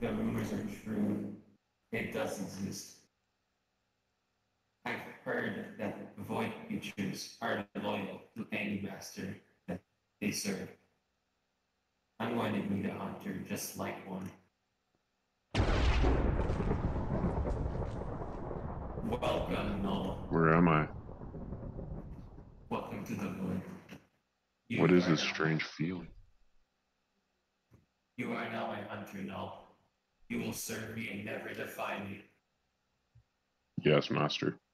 The rumors are true. It does exist. I've heard that void creatures are loyal to any master that they serve. I'm going to be the hunter just like one. Welcome, Null. Where am I? Welcome to the void. What is this strange feeling? You are now a hunter, Null. You will serve me and never defy me. Yes, master.